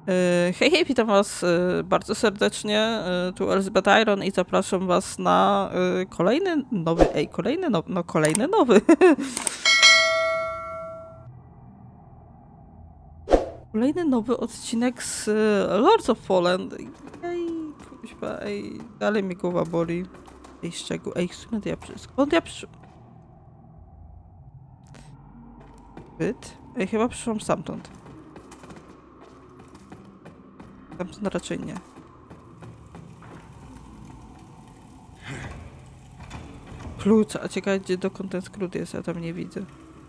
Hej, hej, witam was bardzo serdecznie, tu Elizabeth Iron i zapraszam was na kolejny nowy, kolejny nowy. Kolejny nowy odcinek z Lords of Fallen. Ej, kuźwa, ej, dalej mi głowa boli. Ej, z czego? Ej, skąd ja przyszłam? Ej, chyba przyszłam stamtąd. Tamtąd raczej nie. Klucz, a ciekawe gdzie dokąd ten skrót jest, ja tam nie widzę.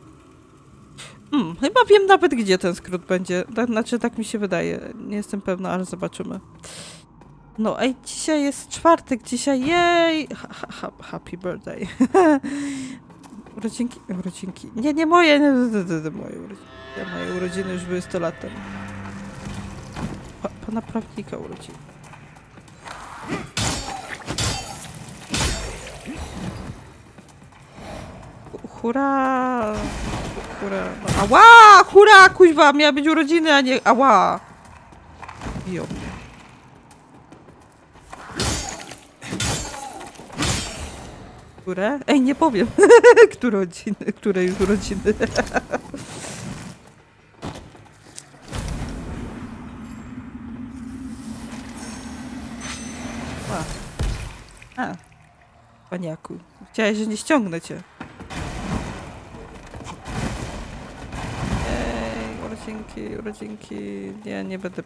Chyba wiem nawet gdzie ten skrót będzie. Znaczy tak mi się wydaje. Nie jestem pewna, ale zobaczymy. No ej, dzisiaj jest czwartek, dzisiaj jej! Happy birthday. Urodzinki. Nie moje, moje urodziny. Moje urodziny już były 100 lat temu. Pana prawnika urodziny. Hurra! Hurra! No, ała! Hurra! Kuźwa! Miała być urodziny, a nie... Ała! Biją mnie. Które? Ej, nie powiem. Które już urodziny. A. Paniaku. Chciałeś, że nie ściągnę cię. Ej, urodzinki. Nie będę...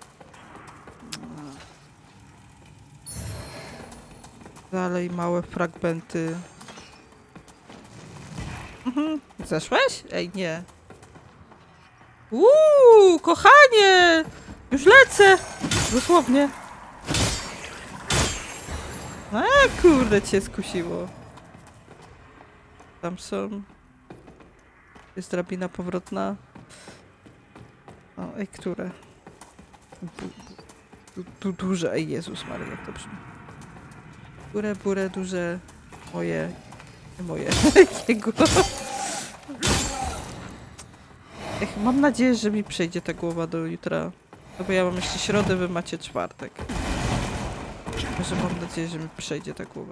Dalej małe fragmenty. Zeszłeś? Ej, nie. Kochanie! Już lecę! Dosłownie. A kurde, cię skusiło. Tam są. Jest drabina powrotna. O, ej, które? Duże, ej, Jezus Maria, jak to brzmi. Burę, duże. Moje. Nie moje. Jego. Ech, mam nadzieję, że mi przejdzie ta głowa do jutra. No bo ja mam jeszcze środę, wy macie czwartek. Że mam nadzieję, że mi przejdzie ta głowa.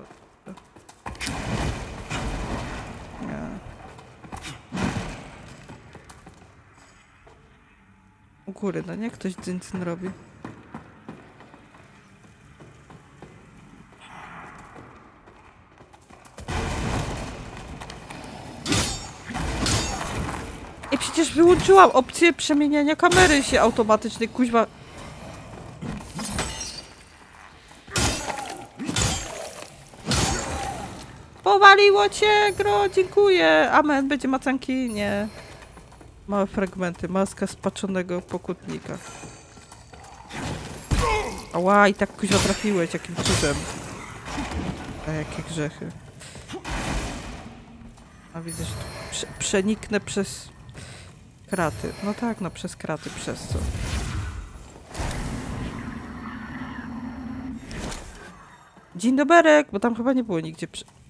Nie. U góry, no nie? Ktoś dzyn robi. I przecież wyłączyłam opcję przemieniania kamery się automatycznej, kuźwa. Powaliło cię, gro, dziękuję. Amen, będzie macanki? Nie. Małe fragmenty, maska spaczonego pokutnika. Ała, i tak kuźwa trafiłeś, jakim cudem. A jakie grzechy. A widzę, że tu przeniknę przez kraty. No tak, no przez kraty, przez co? Dzień doberek, bo tam chyba nie było nigdzie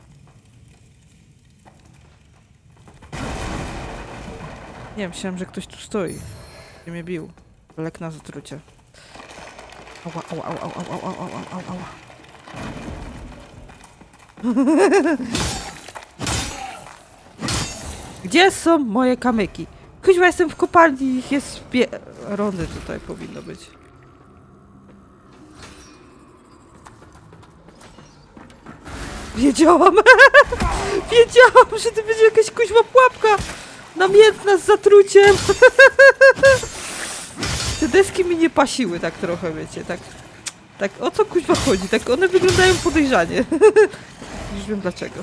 Nie, myślałem, że ktoś tu stoi. Nie mnie bił. Lek na zatrucie. Ała. Gdzie są moje kamyki? Kuźwa, jestem w kopalni, ich jest rony tutaj powinno być. Wiedziałam! Wiedziałam, że to będzie jakaś kuźwa pułapka! Namiętna z zatruciem! Te deski mi nie pasiły tak trochę, wiecie, tak o co kuźwa chodzi? Tak one wyglądają podejrzanie. Już wiem dlaczego.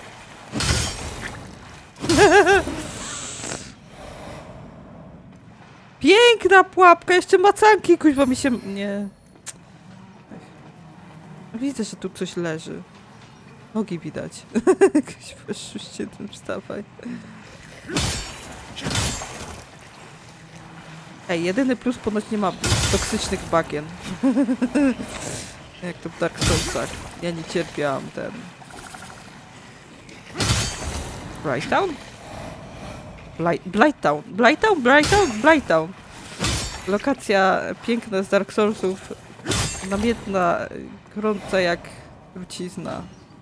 Piękna pułapka, jeszcze macanki, kuźwa mi się... Nie. Widzę, że tu coś leży. Nogi widać. Kuźwa, szuście tym wstawaj. Ej, jedyny plus ponoć nie ma toksycznych bagien. Jak to w Dark Soulsach. Ja nie cierpiałam ten... Blighttown? Blighttown. Lokacja piękna z Dark Soulsów. Namiętna, gorąca jak trucizna.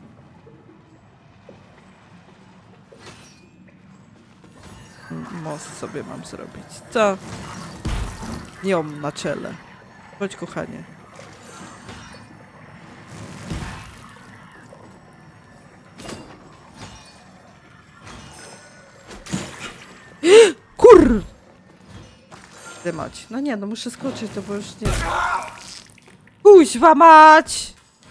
Most sobie mam zrobić. Co? Nią na czele. Chodź, kochanie. Kur! Mać. No nie, no muszę skoczyć, to bo już nie... Kuźwa mać!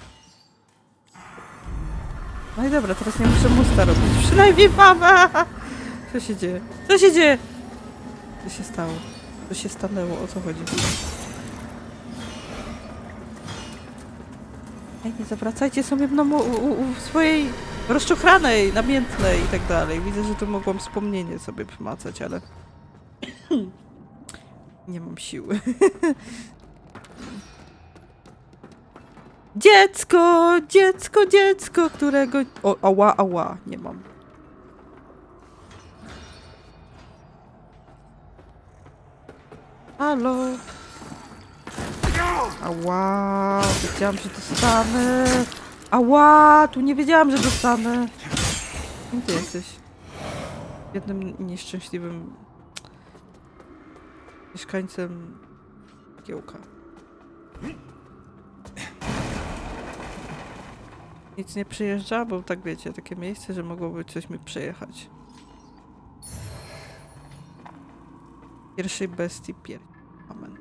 No i dobra, teraz nie muszę mosta robić. Przynajmniej mama! Co się dzieje? Co się dzieje? Co się stało? Co się stanęło? O co chodzi? Ej, nie zawracajcie sobie mną u swojej rozczochranej, namiętnej i tak dalej. Widzę, że tu mogłam wspomnienie sobie pomacać, ale... nie mam siły. Dziecko! Dziecko, dziecko, którego... O, ała, ała, nie mam. Halo? Ała, wiedziałam, że dostanę. Ała, tu nie wiedziałam, że dostanę. Kim ty jesteś? Jednym nieszczęśliwym mieszkańcem Kiełka. Nic nie przyjeżdża, bo tak wiecie, takie miejsce, że mogłoby coś mi przejechać. Pierwszej bestii pierś. Amen.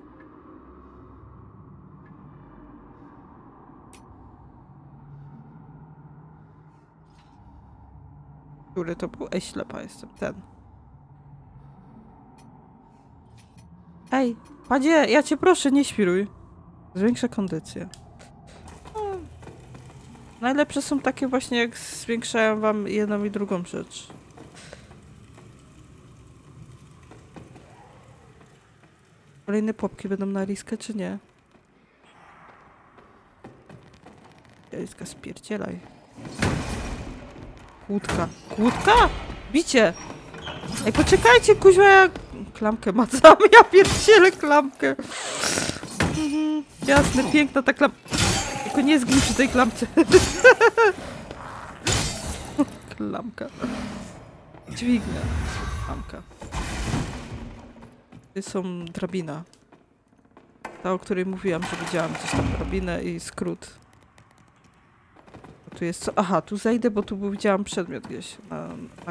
Który to był? Ej, ślepa jestem. Ten. Ej, padzie, ja cię proszę, nie świruj. Zwiększa kondycję. No. Najlepsze są takie właśnie, jak zwiększają wam jedną i drugą rzecz. Kolejne pułapki będą na riskę, czy nie? Riska, spierdzielaj. Kłódka. Kłódka? Bicie! Ej, poczekajcie, kuźwa, ja... Klamkę macam, ja pierdzielę klamkę. Jasne, piękna ta klamka. Tylko nie zgin przy tej klamce. Klamka. Dźwignia. Klamka. Tu są drabina. Ta, o której mówiłam, że widziałam gdzieś tam drabinę i skrót. A tu jest co? Aha, tu zejdę, bo tu widziałam przedmiot gdzieś. Na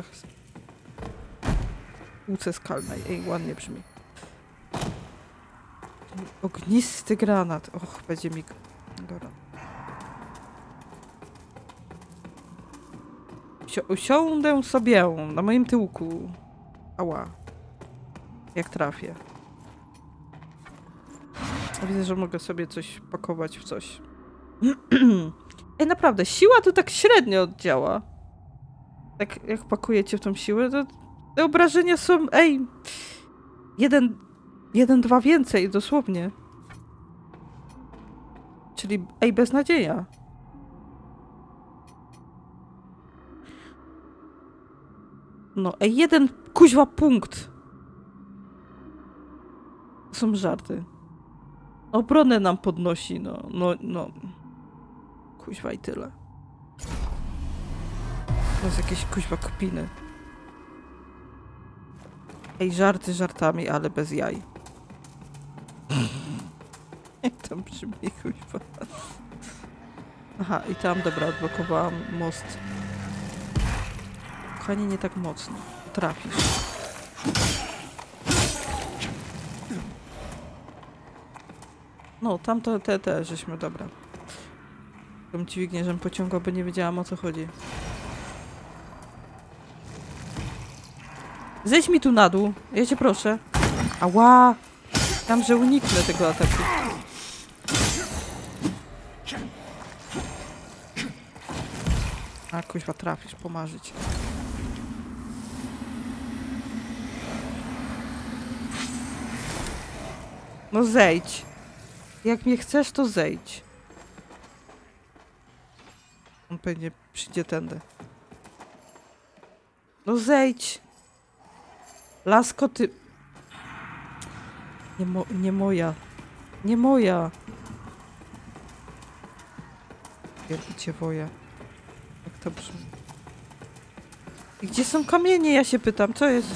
półce skalnej. Ej, ładnie brzmi. Ognisty granat. Och, będzie mi... Dobra. Usiądę sobie na moim tyłku. Ała. Jak trafię. Widzę, że mogę sobie coś pakować w coś. Ej, naprawdę, siła tu tak średnio działa. Tak jak pakujecie w tą siłę, to te obrażenia są, ej, jeden, dwa więcej, dosłownie. Czyli, ej, beznadzieja. No, ej, jeden, kuźwa, punkt. To są żarty. Obronę nam podnosi, no. Kuźwa i tyle. To jest jakieś kuźwa kpiny. Ej, żarty żartami, ale bez jaj. Jak tam brzmi, kuźwa. Aha, i tam, dobra, odblokowałam most. Kochanie, nie tak mocno. Trafisz. No, tam te żeśmy, dobra. Tą dźwignię, żem pociągał, bo nie wiedziałam, o co chodzi. Zejdź mi tu na dół, ja cię proszę. Ała! Tam, że uniknę tego ataku. A, kuźwa, trafisz, pomarzyć. No zejdź. Jak mnie chcesz, to zejdź. On pewnie przyjdzie tędy. No zejdź. Lasko, ty... Nie moja. Nie moja. Wielbicie woja. Jak to brzmi? I gdzie są kamienie? Ja się pytam. Co jest?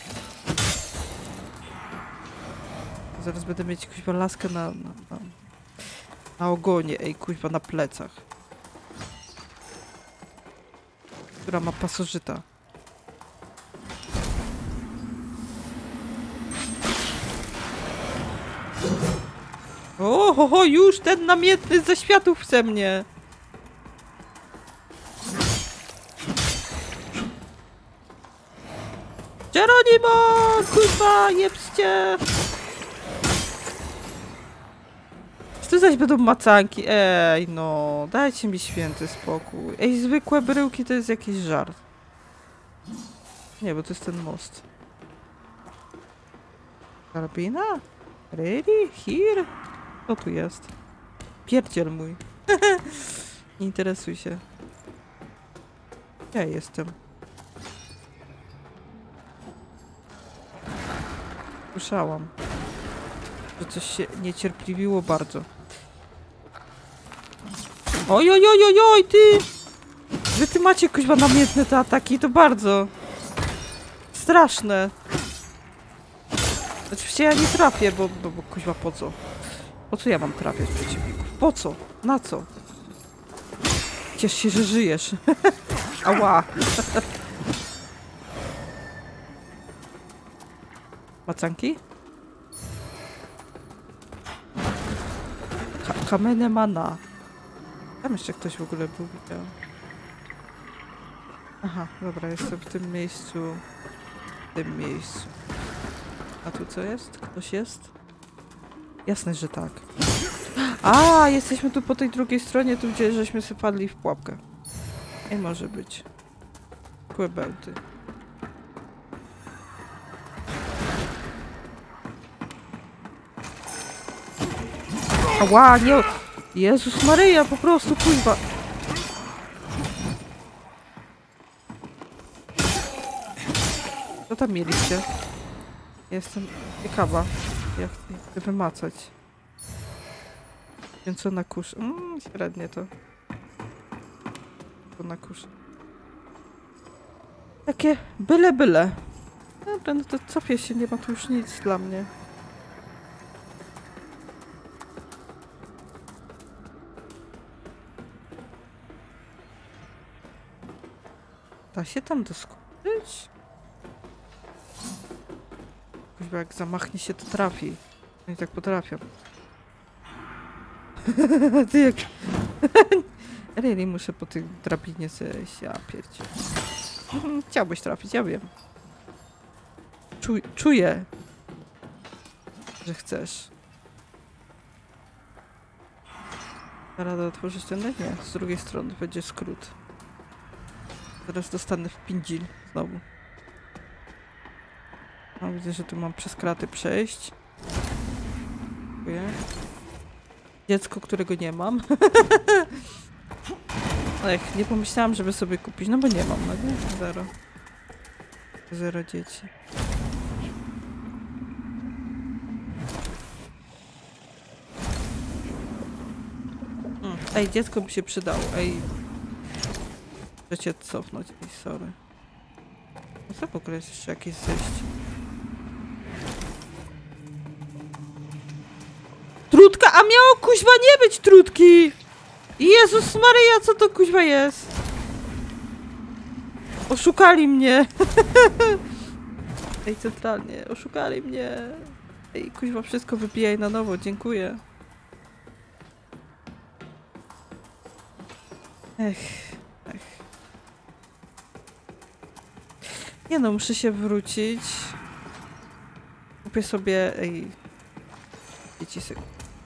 Zaraz będę mieć kuźwa laskę na ogonie. Ej, kuźwa na plecach. Która ma pasożyta. O, już ten namiętny ze światów chce mnie. Geronimo! Kurwa, jebście! Czy to zaś będą macanki? Ej, no, dajcie mi święty spokój. Ej, zwykłe bryłki to jest jakiś żart. Nie, bo to jest ten most. Karabina? Really? Here? Co tu jest? Pierdziel mój. Nie interesuj się. Ja jestem. Słyszałam, że coś się niecierpliwiło bardzo. Oj, oj, oj, oj, oj, ty! Wy macie kuźwa namiętne te ataki, to bardzo. Straszne. Oczywiście ja nie trafię, bo kuźwa po co? Po co ja mam trafiać przeciwników? Po co? Na co? Ciesz się, że żyjesz. Ała. Macanki? Kamene mana. Tam jeszcze ktoś w ogóle był, widział. Aha, dobra, jestem w tym miejscu. W tym miejscu. A tu co jest? Ktoś jest? Jasne, że tak. A, jesteśmy tu po tej drugiej stronie, tu gdzie żeśmy sobie padli w pułapkę. Nie może być. Kłebełty. Ała, nie! Jezus Maryja, po prostu, kuźwa! Co tam mieliście? Jestem ciekawa, jak chcę wymacać. Więc co na kurz? Średnie to. To na kurz. Takie byle. Dobra, no to cofię się, nie ma tu już nic dla mnie. Da się tam doskoczyć? Kuźwa, jak zamachnie się, to trafi. Oni tak potrafią. Ty jak... Really, muszę po tej drabinie zejść. Ja pierdzie. Chciałbyś trafić, ja wiem. Czuję, że chcesz. Rada otworzyć ten? Nie, z drugiej strony będzie skrót. Teraz dostanę w pindzil znowu. No, widzę, że tu mam przez kraty przejść. Dziękuję. Dziecko, którego nie mam. Ech, nie pomyślałam, żeby sobie kupić, no bo nie mam, no nie? Zero. Zero dzieci. Ej, dziecko by się przydało, ej. Chcę cię cofnąć, ej, sorry. No co w ogóle jest jeszcze jakieś zejście? Trudka, a miało kuźwa nie być trudki! Jezus Maryja, co to kuźwa jest? Oszukali mnie. Ej, centralnie, oszukali mnie. Ej, kuźwa, wszystko wypijaj na nowo, dziękuję. Ech. Nie no, muszę się wrócić. Kupię sobie... Ej... Dzieci sobie...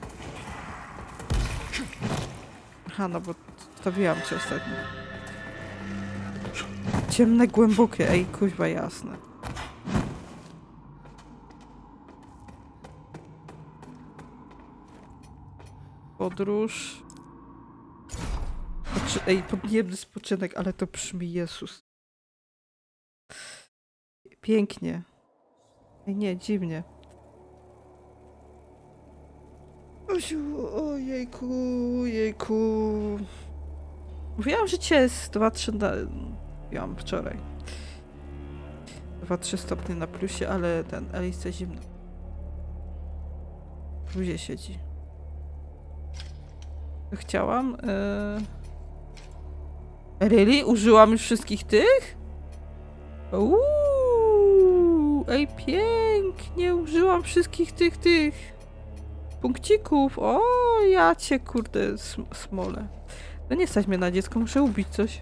Aha, no bo stawiłam cię ostatnio. Ciemne, głębokie. Ej, kuźwa, jasne. Podróż. Ej, podniebny spoczynek, ale to brzmi Jezus. Pięknie. Ej, nie, dziwnie. Osiu, ojejku, jejku. Mówiłam, że cię jest 2-3 na... Mówiłam wczoraj. 2-3 stopnie na plusie, ale ten Alice zimno. W luzie siedzi. Chciałam... Really? Użyłam już wszystkich tych? Ej, pięknie! Użyłam wszystkich tych punkcików. O, ja cię, kurde, smolę. No nie stać mnie na dziecko, muszę ubić coś.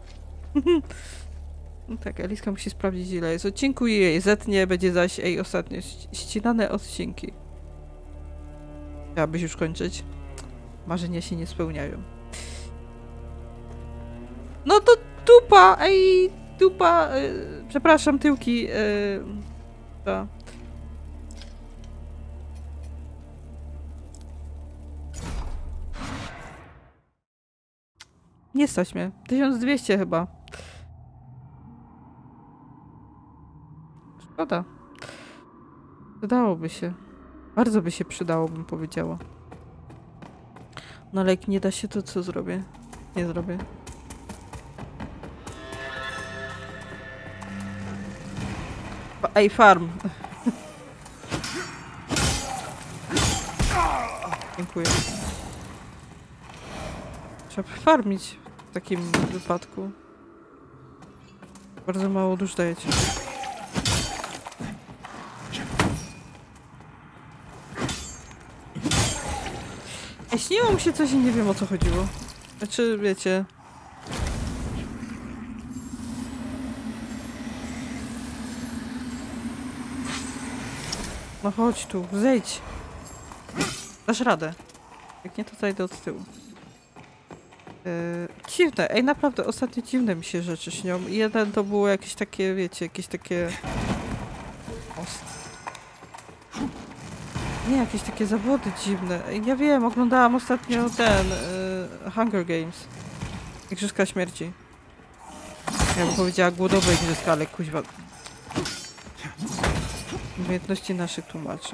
No tak, Eliska musi sprawdzić, ile jest odcinku i jej zetnie, będzie zaś ostatnio ścinane odcinki. Chciałabyś już kończyć? Marzenia się nie spełniają. No to dupa! Ej, dupa! Przepraszam, tyłki. Ta. Nie stać mnie. 1200 chyba. Szkoda. Przydałoby się. Bardzo by się przydało, bym powiedziała. No ale jak nie da się, to co zrobię? Nie zrobię. Ej, farm. Dziękuję. Trzeba farmić w takim wypadku. Bardzo mało dusz dajecie. Śniło mi się coś i nie wiem, o co chodziło. Znaczy, wiecie... No chodź tu, zejdź. Dasz radę. Jak nie, to zajdę od tyłu. Dziwne. Ej, naprawdę, ostatnio dziwne mi się rzeczy śnią. Jeden to było jakieś takie, wiecie, jakieś takie... Nie, jakieś takie zawody dziwne. Ja wiem, oglądałam ostatnio ten... Hunger Games. Igrzyska śmierci. Ja bym powiedziała głodowe igrzyska, ale kuźwa... Umiejętności naszych tłumaczy.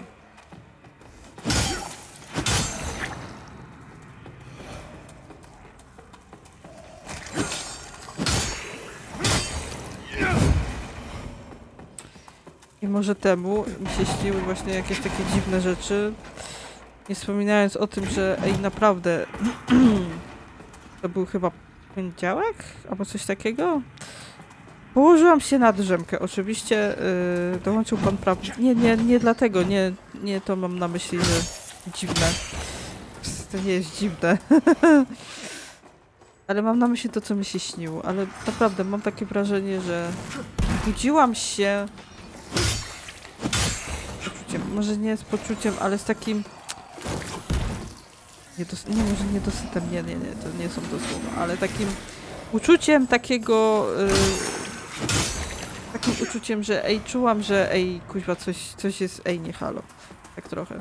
I może temu mi się śniły właśnie jakieś takie dziwne rzeczy. Nie wspominając o tym, że ej, naprawdę to był chyba poniedziałek? Albo coś takiego? Położyłam się na drzemkę. Oczywiście dołączył pan prawdy. Nie dlatego. Nie to mam na myśli, że dziwne. To nie jest dziwne. Ale mam na myśli to, co mi się śniło. Ale naprawdę mam takie wrażenie, że budziłam się z poczuciem, może nie z poczuciem, ale z takim może niedosytem, nie, to nie są to słowa, ale takim uczuciem takiego takim uczuciem, że ej, czułam, że ej, kuźwa, coś jest, ej, nie halo. Tak trochę.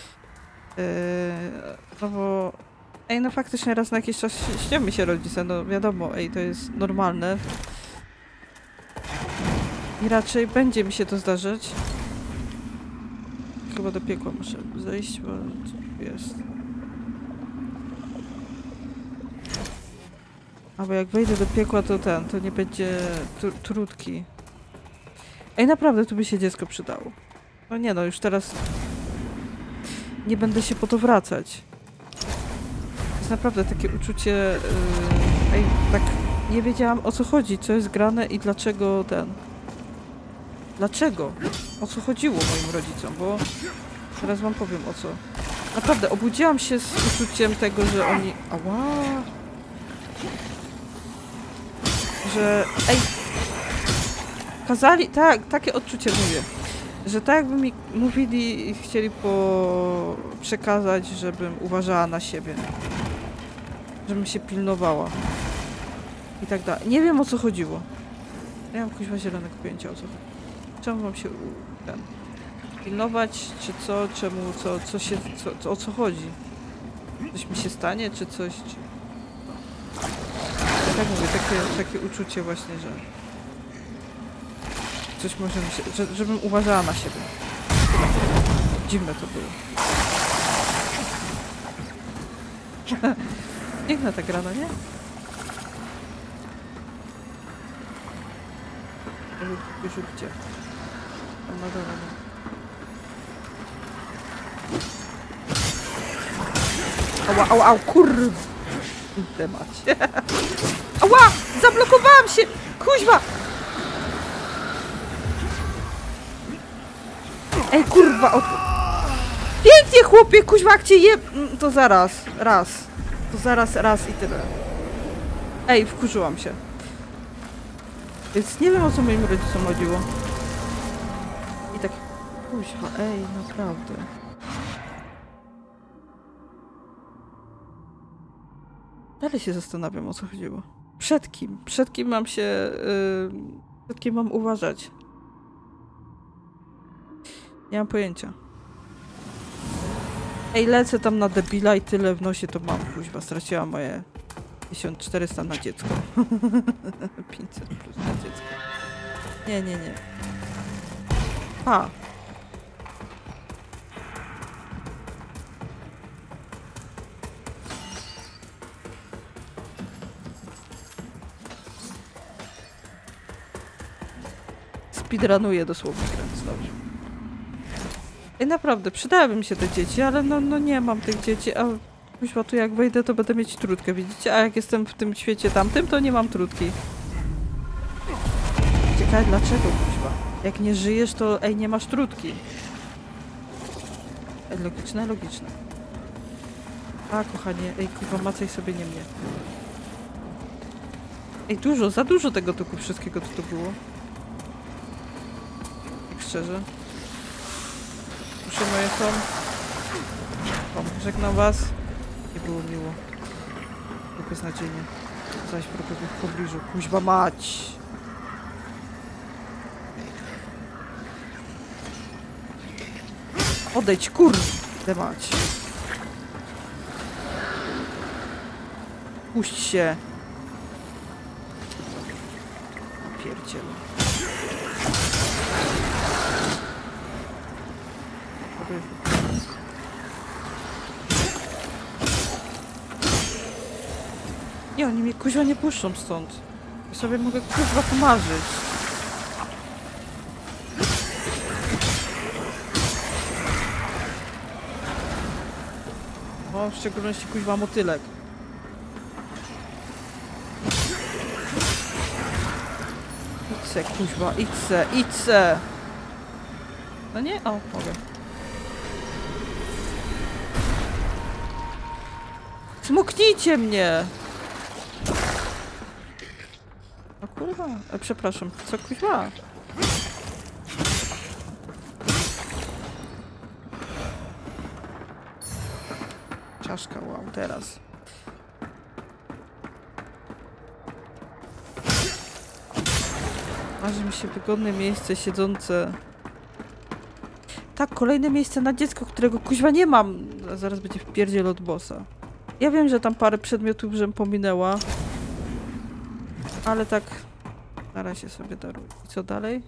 No bo ej, no faktycznie raz na jakiś czas śnią mi się rodzice, no wiadomo, ej, to jest normalne. I raczej będzie mi się to zdarzać. Chyba do piekła muszę zejść, bo co jest. Albo jak wejdę do piekła, to to nie będzie trudki. Ej, naprawdę, tu by się dziecko przydało. No nie no, już teraz nie będę się po to wracać. To jest naprawdę takie uczucie... ej, tak nie wiedziałam, o co chodzi, co jest grane i dlaczego Dlaczego? O co chodziło moim rodzicom, bo teraz wam powiem o co. Naprawdę, obudziłam się z uczuciem tego, że oni... Ała! Że... Ej! Kazali... Tak, takie odczucie mówię. Że tak jakby mi mówili i chcieli przekazać, żebym uważała na siebie. Żebym się pilnowała. I tak dalej. Nie wiem, o co chodziło. Ja mam kuźwa zielonego pojęcia, o co chodzi. Czemu mam się pilnować, czy co, czemu, o co chodzi? Coś mi się stanie, czy coś, czy... Ja tak mówię, takie uczucie właśnie, że... Coś może mi się... żebym uważała na siebie. Dziwne to było. Piękna ta gra, no nie? Już gdzie? Tam na dole. Ała, ała, kurde macie. Ała! Zablokowałam się! Kuźwa! Ej, kurwa! Pięknie, chłopie! Kuźwa, jak cię je... To zaraz. Raz. To zaraz, raz i tyle. Ej, wkurzyłam się. Więc nie wiem, o co moim rodzicom chodziło. I tak... Kuźwa, ej, naprawdę. Dalej się zastanawiam, o co chodziło. Przed kim? Przed kim mam się... przed kim mam uważać? Nie mam pojęcia. Ej, lecę tam na debila i tyle w nosie to mam, kuźwa. Straciłam moje 1400 na dziecko. 500 plus na dziecko. Nie, nie, nie. A. Speedrunuję dosłownie, więc dobrze. I naprawdę, przydałyby mi się te dzieci, ale no nie mam tych dzieci, a kuźwa, tu jak wejdę, to będę mieć trudkę, widzicie? A jak jestem w tym świecie tamtym, to nie mam trudki. Ciekawe dlaczego, kuźwa? Jak nie żyjesz, to ej, nie masz trudki. Ej, logiczne, logiczne. A, kochanie, ej, kuźwa, macaj sobie nie mnie. Ej, dużo, za dużo tego tuku wszystkiego, co tu było. Tak szczerze. Proszę moje są. O, żegnam was. Nie było miło. Beznadziejnie. Zaś w pobliżu. Kuźba mać! Odejdź, kurde mać! Puść się! Pierdziele. Nie, oni mnie kuźwa nie puszczą stąd. Ja sobie mogę kuźwa pomarzyć. O, w szczególności kuźwa motylek. Idźce, kuźwa, idźce, idźce! No nie? O, mogę. Smuknijcie mnie! O kurwa, przepraszam, co kuźwa? Czaszka, wow, teraz. Marzy mi się wygodne miejsce siedzące. Tak, kolejne miejsce na dziecko, którego kuźwa nie mam. Zaraz będzie wpierdziel od bossa. Ja wiem, że tam parę przedmiotów żem pominęła. Ale tak na razie sobie daruję. I co dalej?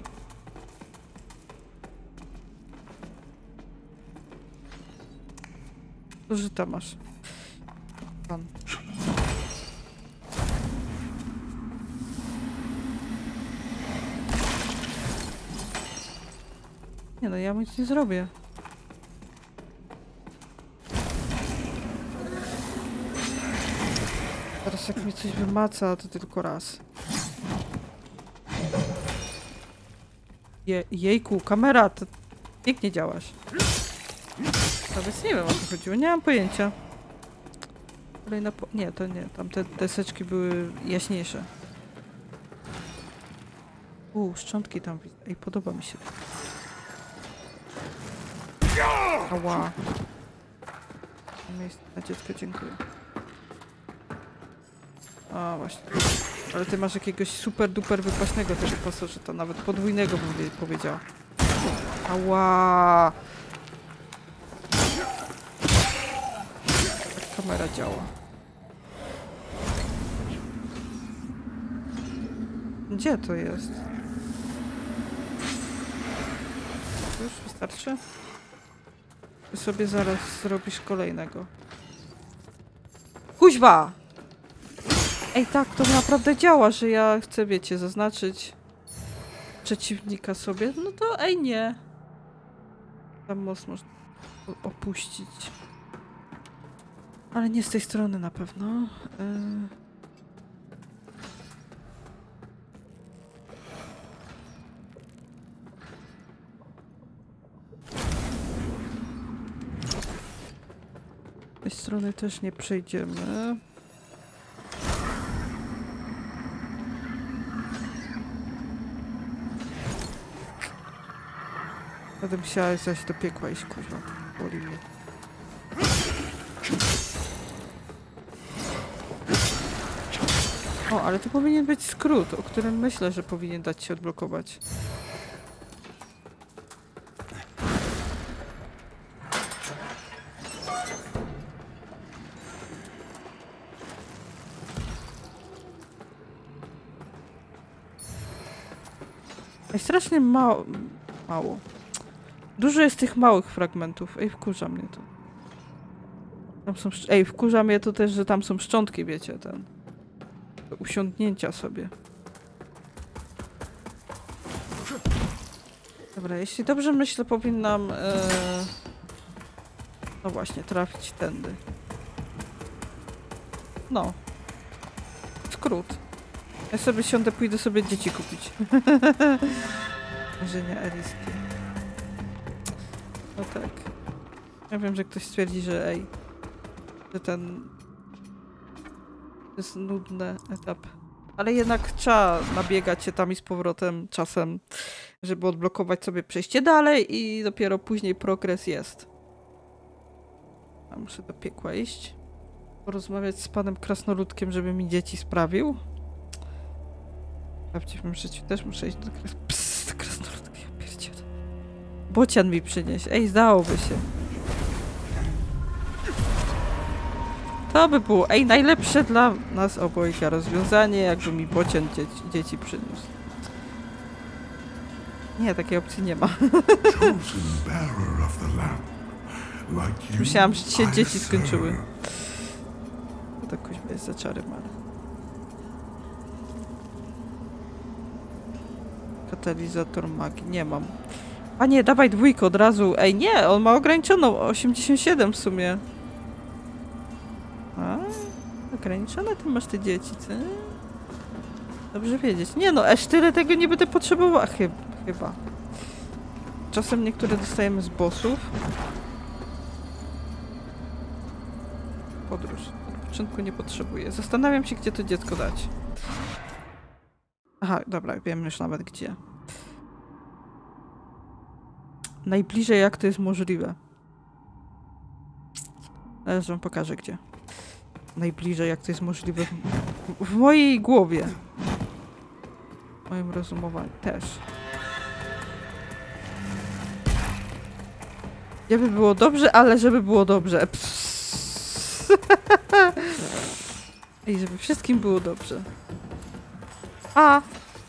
Zużyta masz. Pan. Nie no, ja mu nic nie zrobię. Teraz jak mi coś wymaca, to tylko raz. Jejku, kamera, to pięknie działasz. Nawet nie wiem, o co chodziło, nie mam pojęcia. Kolejna nie, to nie, tam te deseczki były jaśniejsze. Szczątki tam widzę. Ej, podoba mi się. Ała. Miejsce na dziecko, dziękuję. A, właśnie. Ale ty masz jakiegoś super duper wypaśnego tego pasożyta, nawet podwójnego bym powiedziała. Ała. Tak kamera działa. Gdzie to jest? Już wystarczy? Ty sobie zaraz zrobisz kolejnego. Kuźwa! Ej, tak, to naprawdę działa, że ja chcę, wiecie, zaznaczyć przeciwnika sobie. No to ej, nie. Tam most można opuścić. Ale nie z tej strony na pewno. Z tej strony też nie przejdziemy. Będę musiała zaś do piekła iść, kurwa. Boli mnie. O, ale to powinien być skrót, o którym myślę, że powinien dać się odblokować. Ej, strasznie mało. Dużo jest tych małych fragmentów. Ej, wkurza mnie to. Tam są ej, wkurza mnie to też, że tam są szczątki, wiecie, ten... do usiądnięcia sobie. Dobra, jeśli dobrze myślę, powinnam... no właśnie, trafić tędy. No. Skrót. Ja sobie siądę, pójdę sobie dzieci kupić. Marzenia eriskie. No tak. Ja wiem, że ktoś stwierdzi, że ej, że ten to jest nudny etap. Ale jednak trzeba nabiegać się tam i z powrotem czasem, żeby odblokować sobie przejście dalej i dopiero później progres jest. A muszę do piekła iść. Porozmawiać z panem krasnoludkiem, żeby mi dzieci sprawił. W prawdziwym życiu też muszę iść do krasnoludki, ja pierdzielę. Bocian mi przynieść. Ej, zdałoby się. To by było, ej, najlepsze dla nas obojga rozwiązanie, jakby mi bocian dzieci przyniósł. Nie, takiej opcji nie ma. Myślałam, że ci się dzieci skończyły. To kuźwa jest za czary mary. Katalizator magii. Nie mam. A nie, dawaj dwójkę od razu. Ej, nie, on ma ograniczoną 87 w sumie. A, ograniczone ty masz te dzieci, co? Dobrze wiedzieć. Nie no, aż tyle tego nie będę potrzebowała. Chyba. Czasem niektóre dostajemy z bossów. Podróż. Od początku nie potrzebuję. Zastanawiam się, gdzie to dziecko dać. Aha, dobra, wiem już nawet gdzie. Najbliżej jak to jest możliwe. Zaraz wam pokażę gdzie. Najbliżej jak to jest możliwe w mojej głowie. W moim rozumowaniu też. Żeby było dobrze, ale żeby było dobrze. I żeby wszystkim było dobrze. A!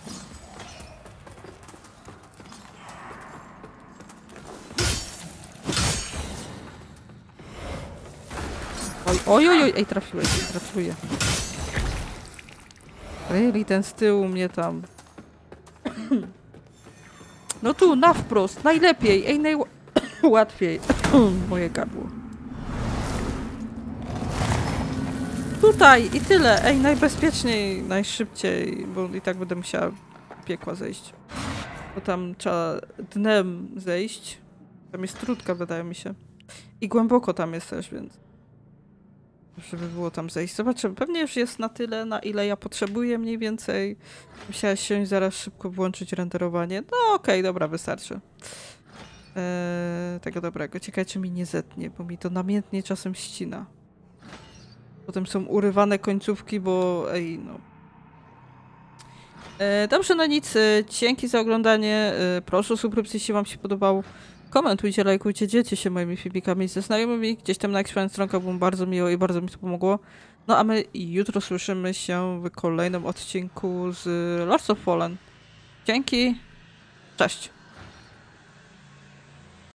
Oj, ej, trafiłeś, trafiuję. Really, ten z tyłu mnie tam... No tu, na wprost, najlepiej, ej, najłatwiej. Moje gardło. Tutaj i tyle, ej, najbezpieczniej, najszybciej, bo i tak będę musiała piekła zejść. Bo tam trzeba dnem zejść. Tam jest trudka, wydaje mi się. I głęboko tam jest też, więc... żeby było tam zejść. Zobaczymy. Pewnie już jest na tyle, na ile ja potrzebuję mniej więcej. Musiała się zaraz szybko włączyć renderowanie. No okej, dobra, wystarczy. Tego dobrego. Ciekawe, czy mi nie zetnie, bo mi to namiętnie czasem ścina. Potem są urywane końcówki, bo ej, no. Dobrze, no nic. Dzięki za oglądanie. Proszę o subskrypcję, jeśli wam się podobało. Komentujcie, lajkujcie, dzielcie się moimi filmikami ze znajomymi. Gdzieś tam na ekspert stronka było bardzo miło i bardzo mi to pomogło. No a my jutro słyszymy się w kolejnym odcinku z Lords of Fallen. Dzięki. Cześć.